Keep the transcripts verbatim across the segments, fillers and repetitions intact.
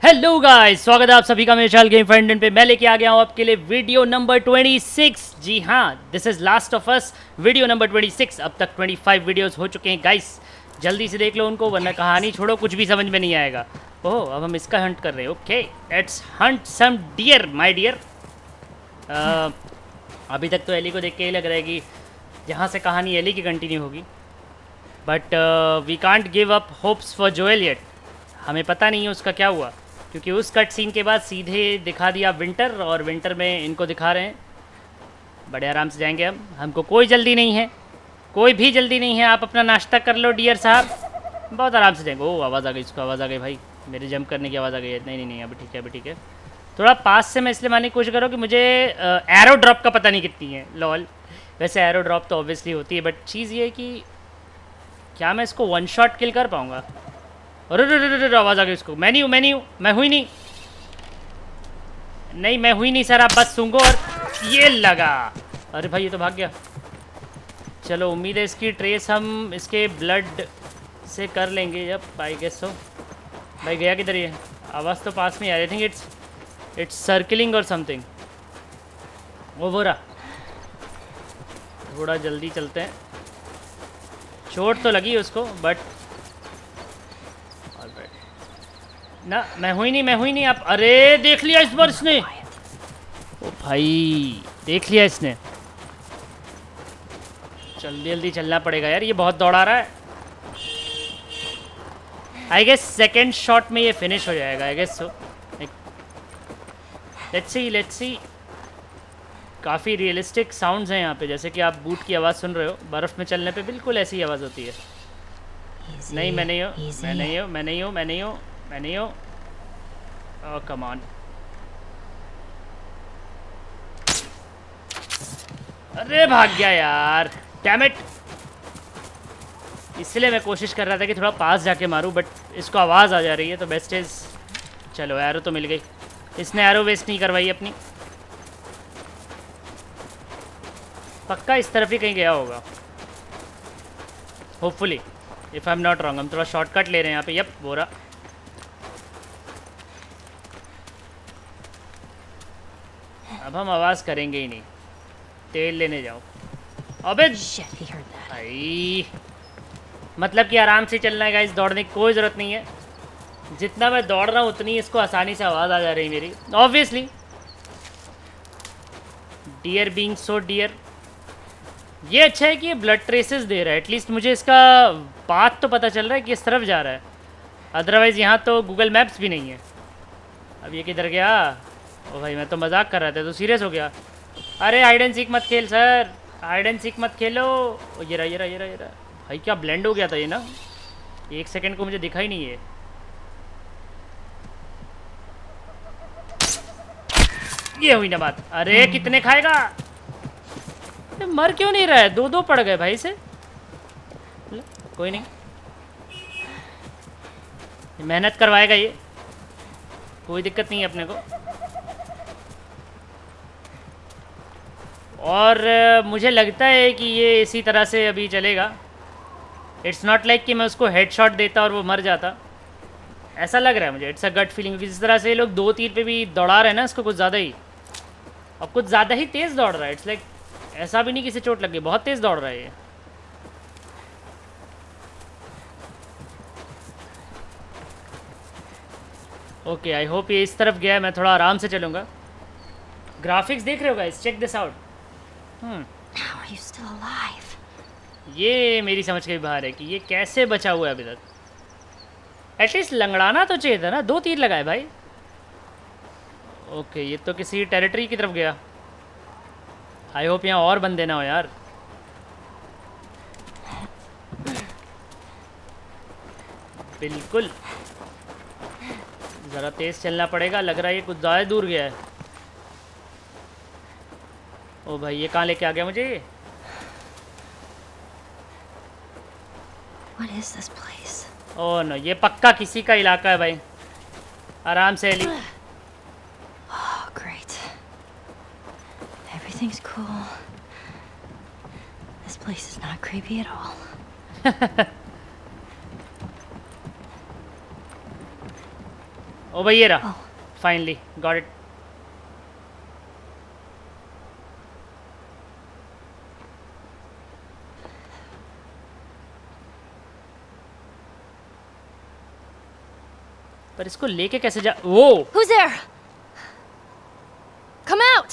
Hello guys, स्वागत है आप सभी का मेरे चैनल गेम फ्रेंड पे। मैं लेके आ गया हूँ आपके लिए वीडियो नंबर छब्बीस। जी हाँ, this is last of us video number छब्बीस। अब तक पच्चीस वीडियोस हो चुके हैं गाइस, जल्दी से देख लो उनको वरना कहानी छोड़ो कुछ भी समझ में नहीं आएगा। ओह, अब हम इसका हंट कर रहे हैं। Okay, let's hunt some deer my dear. अभी तक तो एली को देख के ही लग रहा है कि यहाँ से कहानी एली की कंटिन्यू होगी, but we can't give up hopes for Joel yet. हमें पता नहीं है उसका क्या हुआ, क्योंकि उस कट सीन के बाद सीधे दिखा दिया विंटर, और विंटर में इनको दिखा रहे हैं। बड़े आराम से जाएंगे हम, हमको कोई जल्दी नहीं है, कोई भी जल्दी नहीं है। आप अपना नाश्ता कर लो डियर साहब, बहुत आराम से जाएंगे। ओह, आवाज़ आ गई, इसको आवाज़ आ गई भाई, मेरे जंप करने की आवाज़ आ गई है। नहीं नहीं नहीं, अभी ठीक है, अभी ठीक है। थोड़ा पास से मैं इसलिए मानने की कोशिश करो कि मुझे एरो ड्रॉप का पता नहीं कितनी है। लॉल, वैसे एरो ड्रॉप तो ऑब्वियसली होती है, बट चीज़ ये है कि क्या मैं इसको वन शॉट किल कर पाऊँगा। अरे रे, आवाज़ आ गई उसको। मैं नहीं हूँ, मैं नहीं हूँ, मैं हुई नहीं नहीं मैं हुई नहीं सर, आप बस सूंघो। और ये लगा। अरे भाई, ये तो भाग गया। चलो, उम्मीद है इसकी ट्रेस हम इसके ब्लड से कर लेंगे। जब आई गेस सो। भाई गया किधर ये? आवाज़ तो पास में आ रही। थिंक इट्स इट्स सर्कलिंग और समथिंग। वो बोरा, थोड़ा जल्दी चलते हैं। चोट तो लगी उसको, बट ना, मैं हुई नहीं, मैं हुई नहीं। आप अरे देख लिया इस बार इसने। ओ भाई, देख लिया इसने। जल्दी जल्दी चलना पड़ेगा यार, ये बहुत दौड़ा रहा है। आई गेस सेकेंड शॉट में ये फिनिश हो जाएगा। I guess so. Let's see let's see. काफ़ी रियलिस्टिक साउंड्स हैं यहाँ पे, जैसे कि आप बूट की आवाज़ सुन रहे हो। बर्फ़ में चलने पे बिल्कुल ऐसी आवाज़ होती है। easy, नहीं, मैं नहीं हूँ, मैं नहीं हूँ, मैं नहीं हूँ, मैं नहीं हूँ, मैं नहीं हूँ। Oh come on. अरे भाग गया यार, डैम इट। इसलिए मैं कोशिश कर रहा था कि थोड़ा पास जाके मारूं, बट इसको आवाज़ आ जा रही है, तो बेस्ट इज। चलो, एरो तो मिल गई। इसने एरो वेस्ट नहीं करवाई अपनी। पक्का इस तरफ ही कहीं गया होगा, hopefully, if I am not wrong. हम थोड़ा शॉर्टकट ले रहे हैं यहाँ पे। यप, बोरा। अब हम आवाज़ करेंगे ही नहीं। तेल लेने जाओ। अबे भाई, मतलब कि आराम से चलना है गाइस, दौड़ने की कोई ज़रूरत नहीं है। जितना मैं दौड़ रहा हूँ उतनी इसको आसानी से आवाज़ आ जा रही है मेरी, obviously. Deer being so dear. ये अच्छा है कि ये ब्लड ट्रेसेस दे रहा है, एटलीस्ट मुझे इसका पाथ तो पता चल रहा है कि इस तरफ जा रहा है। अदरवाइज़ यहाँ तो गूगल मैप्स भी नहीं है। अब ये किधर गया? ओ भाई, मैं तो मजाक कर रहा था, तो सीरियस हो गया। अरे हाइड एंड सीक मत खेल सर, हाइड एंड सीक मत खेलो। ये रहा, ये रहा, ये रहा, ये रहा। भाई क्या ब्लेंड हो गया था ये ना, एक सेकंड को मुझे दिखा ही नहीं है। ये हुई ना बात। अरे कितने खाएगा? मर क्यों नहीं रहा है? दो दो पड़ गए भाई से। कोई नहीं, मेहनत करवाएगा ये, कोई दिक्कत नहीं है अपने को। और मुझे लगता है कि ये इसी तरह से अभी चलेगा। इट्स नॉट लाइक कि मैं उसको हेडशॉट देता और वो मर जाता, ऐसा लग रहा है मुझे। It's a gut feeling. जिस तरह से ये लोग दो तीर पे भी दौड़ा रहे हैं ना इसको, कुछ ज़्यादा ही, और कुछ ज़्यादा ही तेज़ दौड़ रहा है। इट्स लाइक ऐसा भी नहीं किसी चोट लग गई, बहुत तेज़ दौड़ रहा है ये। ओके, आई होप ये इस तरफ गया है। मैं थोड़ा आराम से चलूँगा। ग्राफिक्स देख रहे हो guys, check this out. Hmm, ये मेरी समझ के भी बाहर है कि ये कैसे बचा हुआ है अभी तक। एटलीस्ट लंगड़ाना तो चाहिए था ना, दो तीर लगाए भाई। ओके, ये तो किसी टेरिटरी की तरफ गया। आई होप यहाँ और बंदे ना हो यार। बिल्कुल, ज़रा तेज़ चलना पड़ेगा। लग रहा है ये कुछ ज़्यादा दूर गया है। ओ भाई, ये कहाँ लेके आ गया मुझे? What is this place? Oh no, ये पक्का किसी का इलाका है भाई। आराम से Ellie. Oh, great. Everything's cool. This place is not creepy at all. ओ भाई ये रहा, फाइनली गॉट इट। पर इसको लेके कैसे जा? वो Who's there? Come out!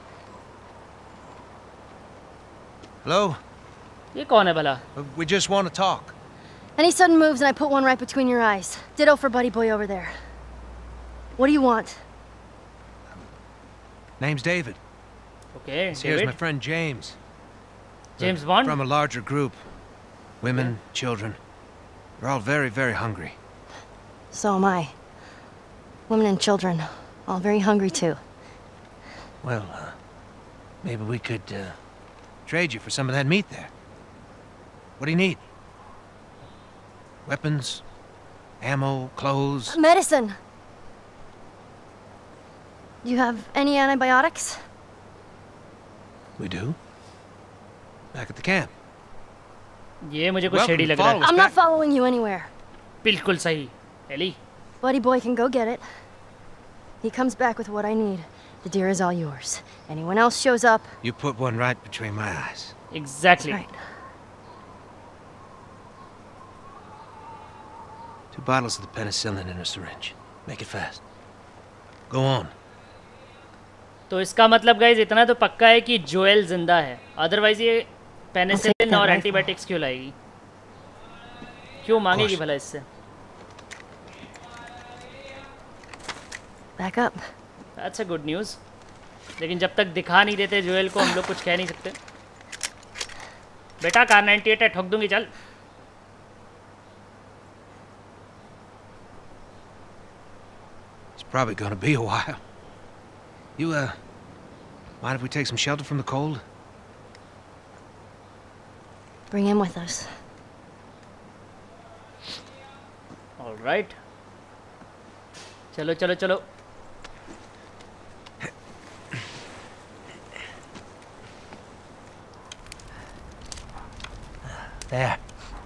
Hello? ये कौन है भला? Uh, We just want to talk. Any sudden moves and I put one right between your eyes. Ditto for buddy boy over there. What do you want? Name's David. Okay Here's my David, friend James. James From Bond. a larger group. Women, children. They're all very, very hungry. So am I. Women and children, all very hungry too. Well, uh, maybe we could uh, trade you for some of that meat there. What do you need? Weapons, ammo, clothes. Medicine! Do you have any antibiotics? We do. Back at the camp. ये मुझे कुछ Welcome, shady लग follow रहा us. है। I'm not following you anywhere. बिल्कुल सही Ellie. Buddy boy can go get it. He comes back with what I need. The deer is all yours. Anyone else shows up, You put one right between my eyes. Exactly. right. Two bottles of the penicillin in a syringe. Make it fast. Go on. तो इसका मतलब guys इतना तो पक्का है कि Joel जिंदा है, अदरवाइज ये पेनिसिलिन that और rifle. एंटीबायोटिक्स क्यों लाएगी? क्यों मांगेगी course. भला इससे? Back up. That's a good news. लेकिन जब तक दिखा नहीं देते जोएल को हम लोग कुछ कह नहीं सकते। बेटा कार नाइंटी एट है, ठोक दूंगी चल। It's probably gonna be a while. You, uh, mind if we take some shelter from the cold? Bring him with us. Alright, चलो चलो चलो। There.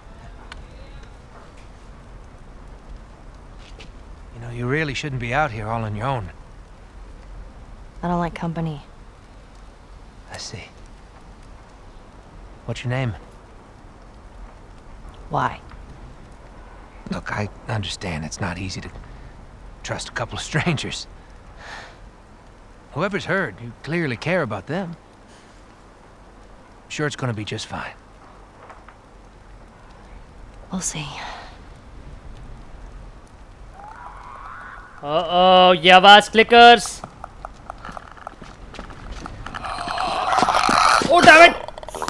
You know, you really shouldn't be out here all on your own. I don't like company. I see. What's your name? Why? Look, I understand it's not easy to trust a couple of strangers. Whoever's hurt, you clearly care about them. Sure, it's gonna be just fine. We'll see. ओह ये आवाज क्लिकर्स। Oh damn it,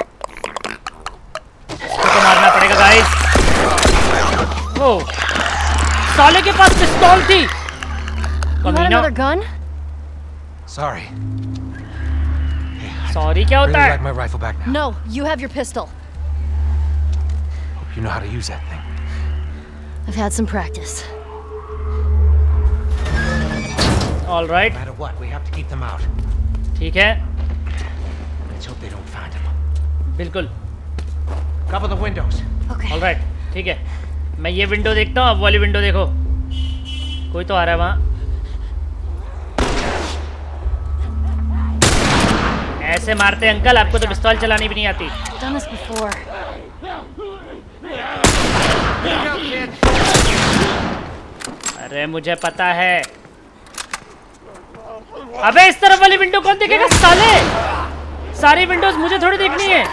इसको तो मारना पड़ेगा guys. ओ साले के पास पिस्तौल थी। You had कमीना। another gun? Sorry. सॉरी क्या Really होता like है? my rifle back now. No, you have your pistol. Hope you know how to use that thing. I've had some practice. All right, No matter what, we have to keep them out. ठीक है, Let's hope they don't find him. बिल्कुल। Cover the windows. Okay. All right, ठीक है। मैं ये window देखता हूँ, अब वाली विंडो देखो। कोई तो आ रहा है वहाँ। ऐसे मारते अंकल, आपको तो पिस्तौल चलानी भी नहीं आती। Done this before. अरे मुझे पता है। अबे इस तरफ वाली विंडो कौन देखेगा साले? सारी विंडोज मुझे थोड़ी देखनी है।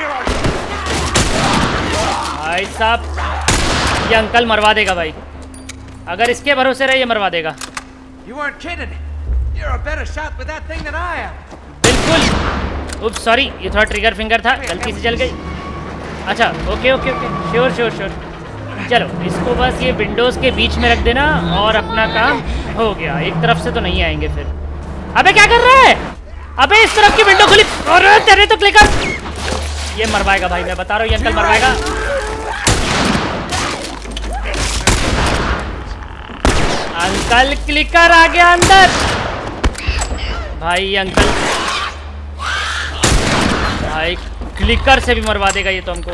भाई साहब ये अंकल मरवा देगा भाई, अगर इसके भरोसे रहे ये मरवा देगा। You weren't kidding. You're a better shot with that thing than I am. बिल्कुल। उप सॉरी, ये थोड़ा ट्रिगर फिंगर था, गलती से चल गई। अच्छा okay okay okay, sure sure sure. चलो इसको बस ये विंडोज़ के बीच में रख देना और अपना काम हो गया। एक तरफ से तो नहीं आएंगे फिर। अबे क्या कर रहा है? अबे इस तरफ की विंडो खुली। अरे तेरे तो क्लिकर, ये मरवाएगा भाई, मैं बता रहा हूँ ये अंकल मरवाएगा। अंकल क्लिकर आ गया अंदर। भाई अंकल, भाई क्लिकर से भी मरवा देगा ये तो हमको।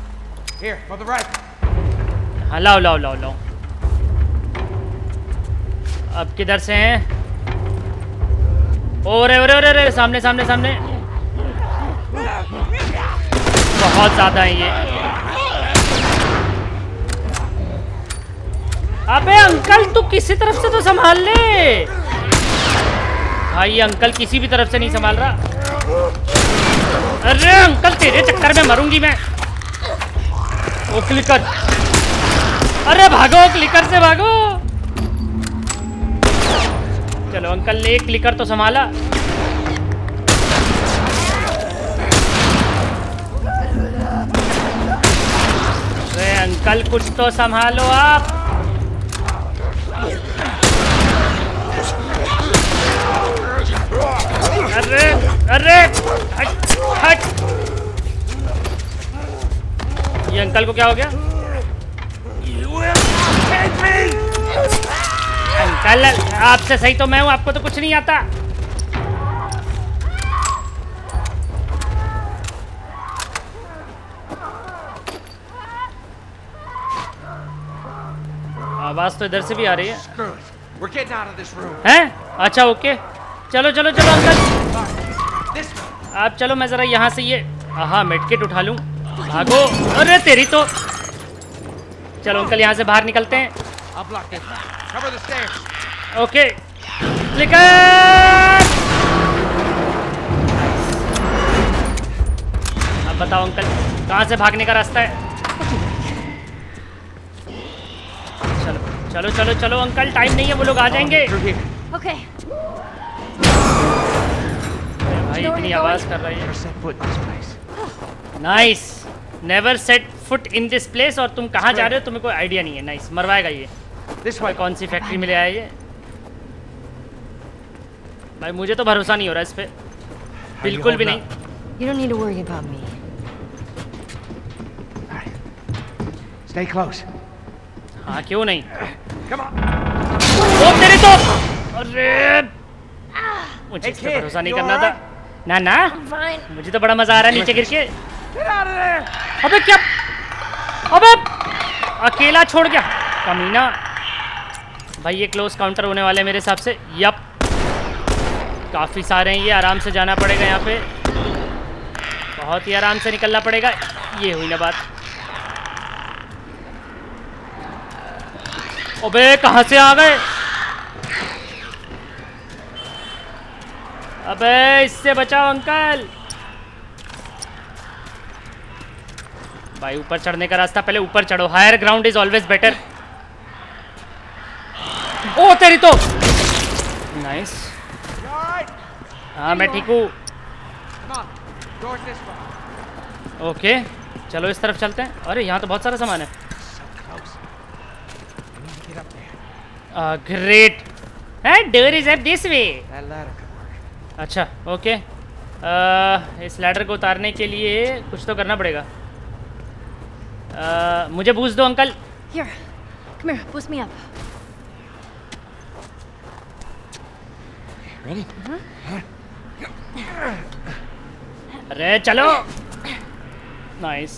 Here, for the right. हाँ लाओ लाओ लाओ लाओ। अब किधर से हैं? ओरे ओरे ओरे ओरे सामने सामने सामने बहुत ज्यादा है ये। अबे अंकल तू किसी तरफ से तो संभाल ले भाई। ये अंकल किसी भी तरफ से नहीं संभाल रहा। अरे अंकल तेरे चक्कर में मरूंगी मैं। ओ क्लिकर, अरे भागो क्लिकर से भागो। चलो अंकल ने एक क्लिकर तो संभाला। अरे अंकल कुछ तो संभालो आप। अरे अरे हट हट। ये अंकल को क्या हो गया? अंकल आपसे सही तो मैं हूं, आपको तो कुछ नहीं आता। आवाज तो इधर से भी आ रही है। हैं? अच्छा ओके, चलो चलो चलो अंकल आप चलो, मैं जरा यहाँ से ये हाँ मेडकिट उठा लूँ। भागो, अरे तेरी तो। चलो अंकल यहाँ से बाहर निकलते हैं। Okay clicker. अब बताओ अंकल कहाँ से भागने का रास्ता है? चलो चलो चलो चलो अंकल, टाइम नहीं है, वो लोग आ जाएंगे। Okay. भाई इतनी आवाज कर रही है। Nice, never set foot in this place. और तुम कहाँ जा रहे हो तुम्हें कोई आइडिया नहीं है। नाइस, मरवाएगा ये। दिस भाई कौन सी फैक्ट्री में ले आया ये? भाई मुझे तो भरोसा नहीं हो रहा इस पे, बिल्कुल भी नहीं। You don't need to worry about me. Stay close. हाँ क्यों नहीं। Come on. ओ तेरी तो, अरे मुझे इस पे भरोसा नहीं करना था। ना ना मुझे तो बड़ा मजा आ रहा है नीचे गिर के। अबे क्या, अबे अकेला छोड़ गया कमीना। भाई ये क्लोज काउंटर होने वाले मेरे हिसाब से। यप काफ़ी सारे हैं ये, आराम से जाना पड़ेगा यहाँ पे, बहुत ही आराम से निकलना पड़ेगा। ये हुई ना बात। अबे कहाँ से आ गए? अबे इससे बचाओ अंकल। भाई ऊपर चढ़ने का रास्ता, पहले ऊपर चढ़ो। Higher ground is always better. ओ तेरी तो, नाइस। हाँ मैं ठीक हूँ। ओके चलो इस तरफ चलते हैं। अरे यहाँ तो बहुत सारा सामान है। ग्रेट है, door is up this way. अच्छा ओके, आ, इस लैडर को उतारने के लिए कुछ तो करना पड़ेगा। आ, मुझे बूस्ट दो uncle. Here, come here, boost me up. Ready? अरे चलो, नाइस।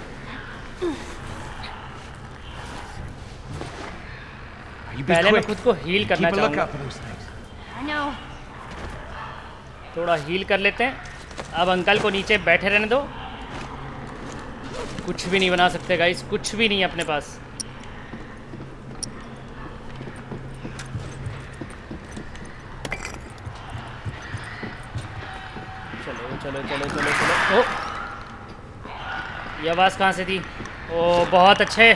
पहले मैं खुद को हील करना चाहूँगा। I know. थोड़ा हील कर लेते हैं। अब अंकल को नीचे बैठे रहने दो। कुछ भी नहीं बना सकते गाइस, कुछ भी नहीं है अपने पास। चलो चलो चलो चलो चलो। ओ ये आवाज़ कहाँ से थी? ओ बहुत अच्छे,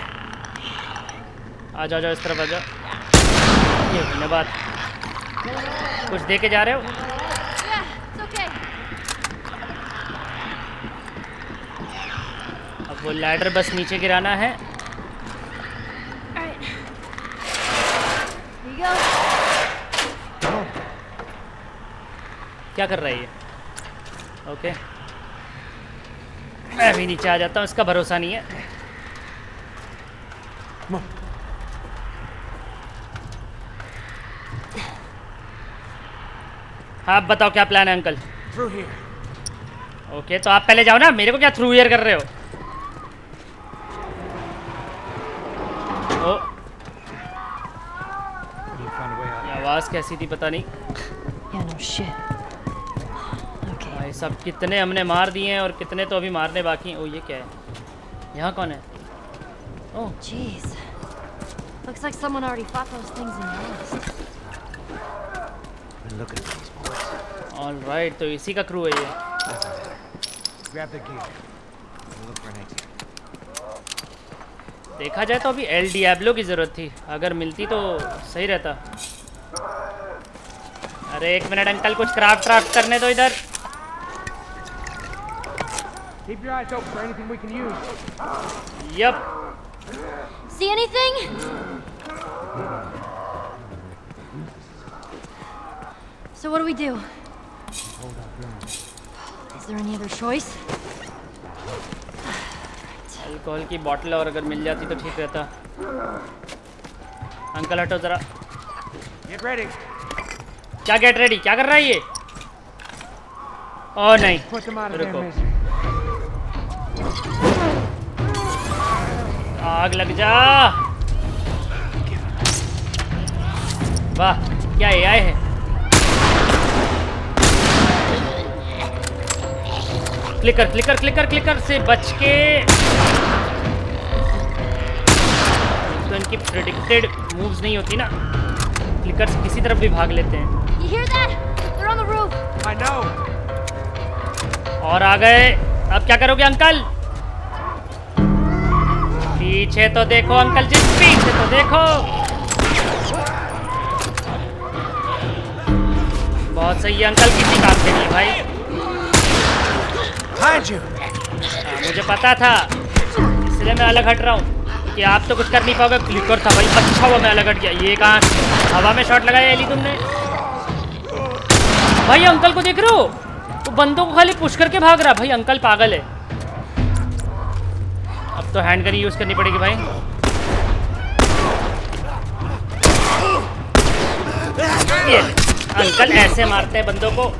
आ जाओ जाओ इस तरफ आ जाओ। ये धन्यवाद। कुछ दे के जा रहे हो? अब वो लैडर बस नीचे गिराना है। क्या कर रहा है ये? ओके मैं भी नीचे आ जाता हूँ, इसका भरोसा नहीं है। हाँ आप बताओ क्या प्लान है अंकल? ओके तो आप पहले जाओ ना, मेरे को क्या थ्रू हियर कर रहे हो? ओ ये आवाज़ कैसी थी पता नहीं। Yeah, no shit. Okay. भाई सब कितने हमने मार दिए हैं और कितने तो अभी मारने बाकी हैं। ओ ये क्या है? यहाँ कौन है? Oh Jeez. Looks like someone already fought those things in Lost. Look at these boys. All right, तो इसी का क्रू है ये। Grab the gear. We'll look for an exit. देखा जाए तो अभी एल डियाब्लो की ज़रूरत थी, अगर मिलती तो सही रहता। अरे एक मिनट अंकल, कुछ क्राफ्ट क्राफ्ट करने दो इधर। Keep your eyes open for anything we can use. Yup. See anything? So what do we do? Is there any other choice? Alcohol की बोतल और अगर मिल जाती तो ठीक रहता। अंकल हटो जरा। Get ready. क्या गेट रेडी? क्या कर रहा है ये? ओह नहीं, Put them out of रुको। their misery. आग लग जा। वाह क्या एआई है। क्लिकर क्लिकर क्लिकर क्लिकर से बच के। तो इनकी प्रेडिक्टेड मूव्स नहीं होती ना, क्लिकर से किसी तरफ भी भाग लेते हैं। You hear that? They're on the roof. I know. और आ गए। अब क्या करोगे अंकल? पीछे तो देखो अंकल जी, पीछे तो देखो। बहुत सही है अंकल, किसी काम के लिए भाई। Behind you. हाँ, मुझे पता था, इसलिए मैं अलग हट रहा हूँ कि आप तो कुछ कर नहीं पाओगे। क्लिकर था भाई, अच्छा हुआ मैं अलग हट गया। ये कहाँ हवा में शॉट लगाया एली तुमने? भाई अंकल को देख रहे हो, वो बंदों को खाली पुश करके भाग रहा। भाई अंकल पागल है। अब तो हैंड गन यूज करनी पड़ेगी भाई। ये अंकल ऐसे मारते हैं बंदों को।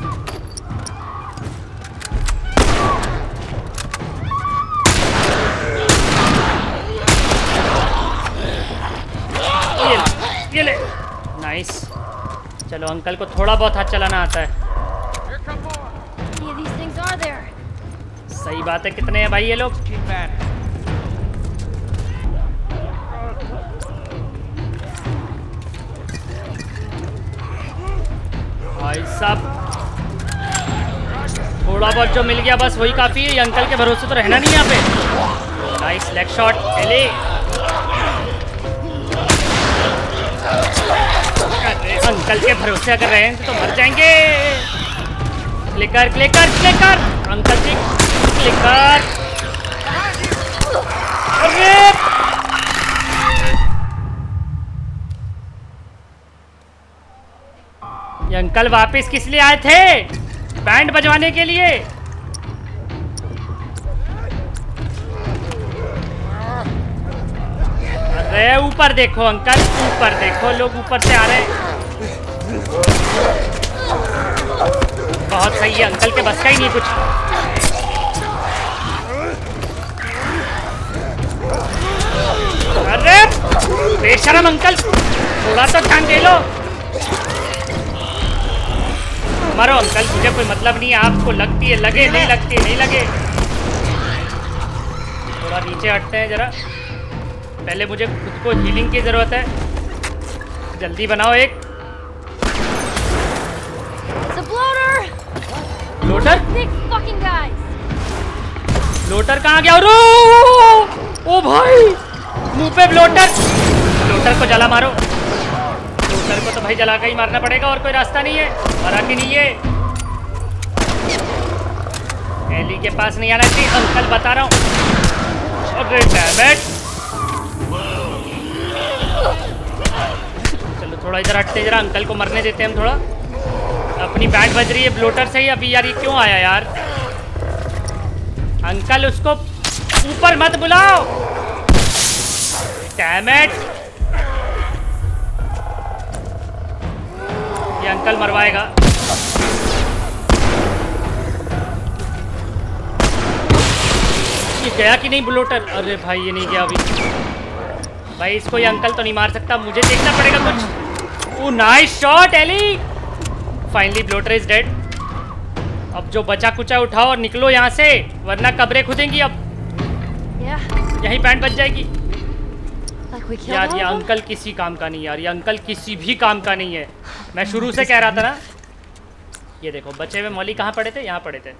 ये ले, ये ले। नाइस। चलो अंकल को थोड़ा बहुत हाथ चलाना आता है। How many of these things are there? सही बात है, कितने हैं भाई ये लोग? Keep at it. भाई साहब थोड़ा बहुत जो मिल गया बस वही काफ़ी है। ये अंकल के भरोसे तो रहना नहीं यहाँ पे। Nice leg shot Ellie. अरे अंकल के भरोसे अगर रहेंगे तो मर जाएंगे। Clicker clicker clicker uncle ji, clicker. अरे ये अंकल वापस किस लिए आए थे? बैंड बजवाने के लिए। अरे ऊपर देखो अंकल, ऊपर देखो, लोग ऊपर से आ रहे हैं। बहुत सही है, अंकल के बस का ही नहीं कुछ। अरे बेशरम अंकल, थोड़ा तो ध्यान दे लो। मारो अंकल, मुझे कोई मतलब नहीं है। आपको लगती है लगे, नहीं लगती नहीं लगे। थोड़ा नीचे हटते हैं जरा, पहले मुझे खुद को हीलिंग की जरूरत है। जल्दी बनाओ एक। It's a bloater. Loiter? Big fucking guys. लोटर कहाँ गया? रो ओ भाई, मुंह पे ब्लोटर। लोटर को जला मारो। लोटर को तो भाई जला कर ही मारना पड़ेगा, और कोई रास्ता नहीं है। मरा कि नहीं है? एली के पास नहीं आना चाहिए, अंकल बता रहा हूँ। अरे डैम इट। चलो थोड़ा इधर हटते, जरा अंकल को मरने देते हैं हम थोड़ा। अपनी बैंड बज रही है ब्लोटर से ही अभी। यार ये क्यों आया यार? अंकल उसको ऊपर मत बुलाओ। Damn it. ये अंकल मरवाएगा। ये गया कि नहीं ब्लोटर? अरे भाई ये नहीं गया अभी। भाई इसको ये अंकल तो नहीं मार सकता, मुझे देखना पड़ेगा कुछ। Oh nice shot Ellie. Finally bloater is dead. अब जो बचा कुचा उठाओ और निकलो यहाँ से, वरना कब्रें खुदेंगी। अब Yeah. यही पैंट बच जाएगी। Like we killed यार all ये of them? अंकल किसी काम का नहीं, यार ये अंकल किसी भी काम का नहीं है। मैं शुरू से कह रहा था ना। ये देखो बचे हुए मौली कहाँ पड़े थे, यहाँ पड़े थे।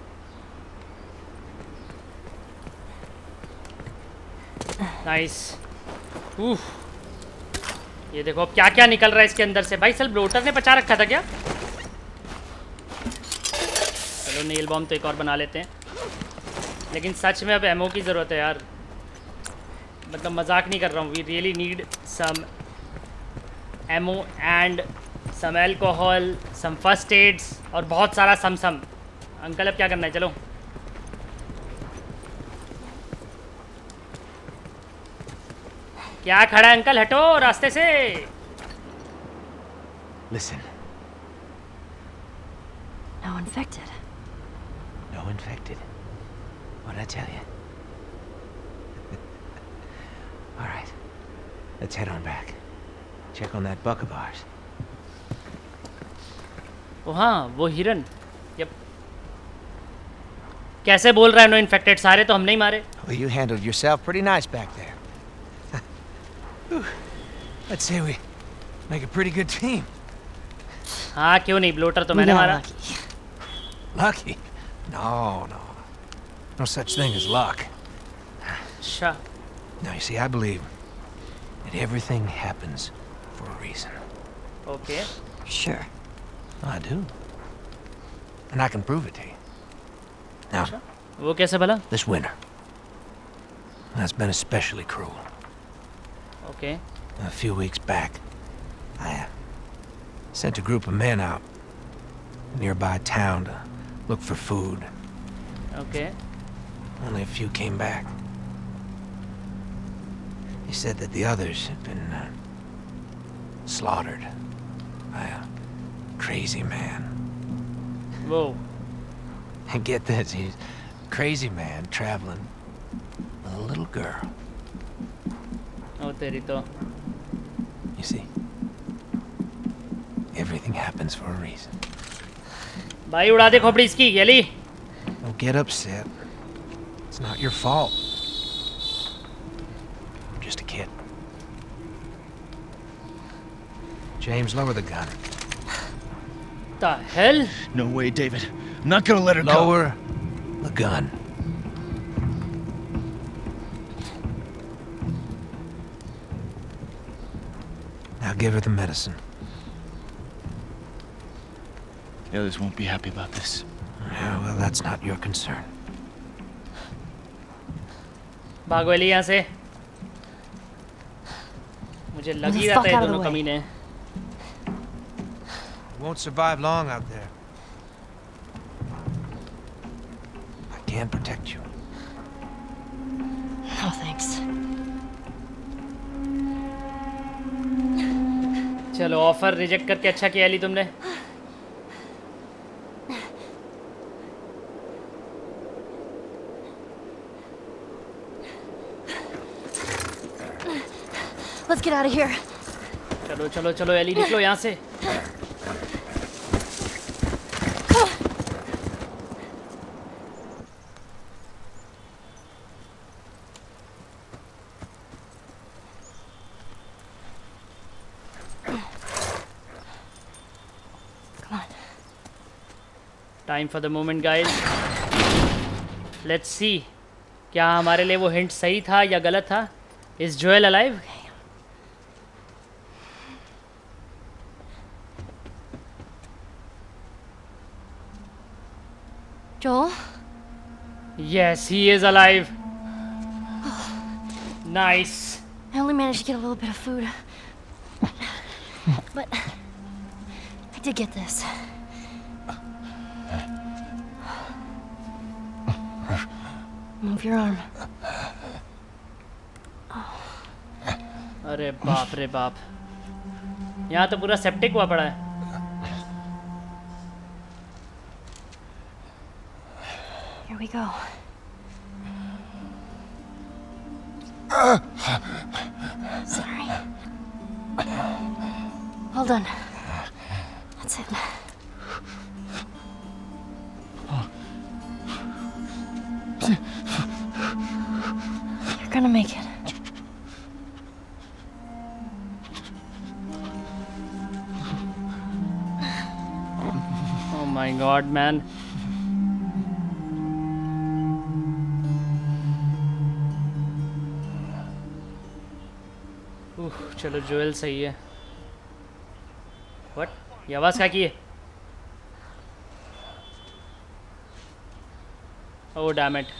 नाइस। उफ, ये देखो अब क्या क्या निकल रहा है इसके अंदर से। भाई सल ब्लोटर ने बचा रखा था क्या? चलो नेल बॉम्ब तो एक और बना लेते हैं, लेकिन सच में अब एमओ की ज़रूरत है यार। मतलब मजाक नहीं कर रहा हूँ। We really need some ammo and some alcohol, some first aids और बहुत सारा सम सम। अंकल अब क्या करना है? चलो क्या खड़ा है अंकल, हटो रास्ते से। Listen, No infected. no infected. What'd I tell you? All right, let's head on back. Check on that buck of ours. ओ हाँ वो हिरन। यप। कैसे बोल रहा है नो इन्फेक्टेड? सारे तो हमने ही मारे। Well, you handled yourself pretty nice back there. Whew. I'd say we make a pretty good team. हाँ क्यों नहीं, ब्लोटर तो We मैंने got मारा। lucky. Lucky? No, no. No such thing as luck. अच्छा Now, you see, I believe that everything happens for a reason. Okay. Sure. I do. And I can prove it to you. Now, वो कैसे भला? this winter, that's been especially cruel. Okay A few weeks back, I uh, sent a group of men out nearby town to look for food. Okay Only a few came back. They said that the others had been uh, slaughtered by a crazy man. वो And get this, he's a crazy man traveling with a little girl. ओ तेरी तो। You see, everything happens for a reason. भाई उड़ा दे खोपड़ी इसकी गली। Don't get upset. It's not your fault. I'm just a kid. James, lower the gun. The hell? No way, David. I'm not gonna let her go. Lower the gun. Now give her the medicine. The others won't be happy about this. Yeah, well, that's not your concern. भागो Ellie यहाँ से। मुझे लग ही रहा था ये दोनों कमीने हैं। You won't survive long out there. I can protect you. No thanks. चलो ऑफर रिजेक्ट करके अच्छा किया एली तुमने। Let's get out of here. चलो चलो चलो एली निकलो यहाँ से। Come on. Time for the moment guys. Let's see क्या हमारे लिए वो हिंट सही था या गलत था। Is Joel alive? Joel? Yes, he is alive. Nice. I only managed to get a little bit of food. But I did get this. Move your arm. अरे बाप रे बाप, यहाँ तो पूरा सेप्टिक हुआ पड़ा है। Here we go. Sorry. Hold on. That's it. You're gonna make it. Oh my God, man. उह, चलो जोएल सही है. What? ये आवाज़ क्या की है? Oh damn it.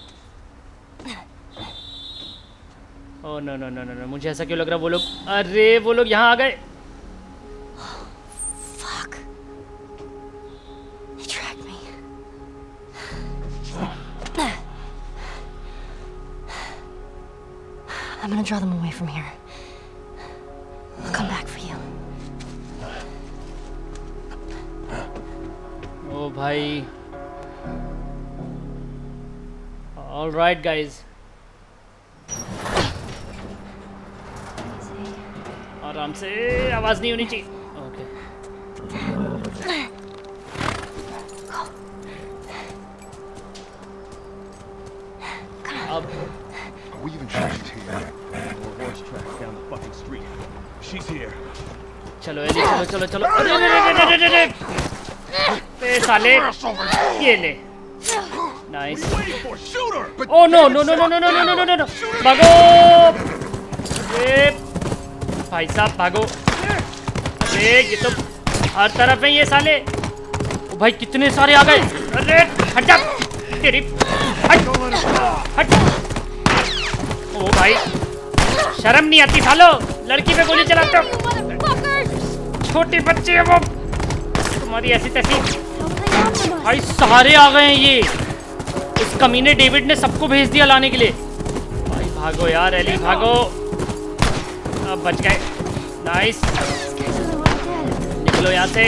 Oh no no no no no. मुझे ऐसा क्यों लग रहा है वो लोग, अरे वो लोग यहाँ आ गए. Fuck. They tracked me. I'm gonna draw them away from here. I'll come back for you. Oh भाई. All right guys. आराम से, आवाज नहीं होनी चाहिए. ओके. अब We even sure she's here. More horse tracks down the fucking street. She's here. चलो Ellie, चलो चलो चलो. अरे अरे अरे अरे अरे अरे साले, ये ले. Nice. Oh no no no no no no no no no no. भागो. अरे भाई साहब भागो. अरे ये तो हर तरफ है ये साले. ओ भाई कितने सारे आ गए. अरे हट जा तेरी. हट हट. ओ भाई शर्म नहीं आती सालो. लड़की पे गोली चलाते हो. छोटे बच्चे हैं वो. तुम्हारी ऐसी तैसी. भाई सारे आ गए हैं ये. इस कमीने डेविड ने सबको भेज दिया लाने के लिए. भाई भागो यार एली भागो. अब बच गए. नाइस. निकलो यहाँ से.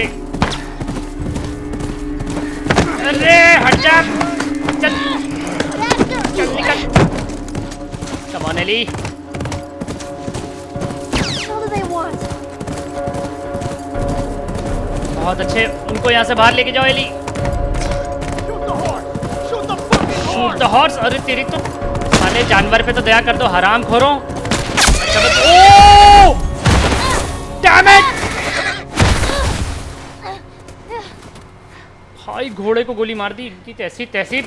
अरे हट जा. चल चल निकल. Come on Ellie. बहुत अच्छे. उनको यहाँ से बाहर लेके जाओ एली. Shoot the horse. अरे तेरी तो साले जानवर पे तो दया कर दो हराम खोरों. Oh damn it. भाई घोड़े को गोली मार दी इनकी तैसी तैसी.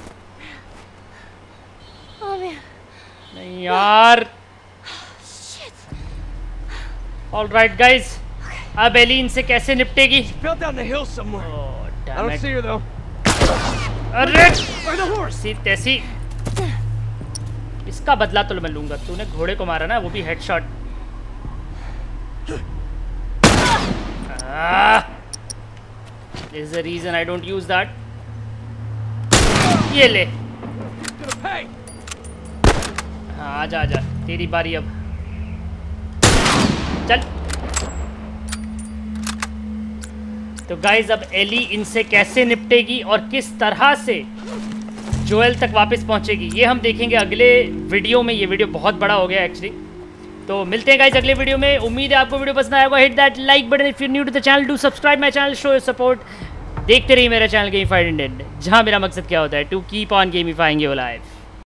नहीं यार. ऑल राइट गाइज, अब एली इनसे कैसे निपटेगी? अरे सी तैसी. इसका बदला तो मैं लूंगा. तूने घोड़े को मारा ना, वो भी headshot. This is the reason I don't use that. ये ले. हाँ आजा आजा, तेरी बारी अब. चल. तो गाइज अब एली इनसे कैसे निपटेगी और किस तरह से जोएल तक वापस पहुंचेगी, ये हम देखेंगे अगले वीडियो में. ये वीडियो बहुत बड़ा हो गया एक्चुअली. तो मिलते हैं गाइज अगले वीडियो में. उम्मीद है आपको वीडियो पसंद आएगा. Hit that like button if you new to the channel. Do subscribe my channel, show your support. देखते रहिए मेरा चैनल गेमिफाइड इंडियन, जहां मेरा मकसद क्या होता है, to keep on gamifying your life.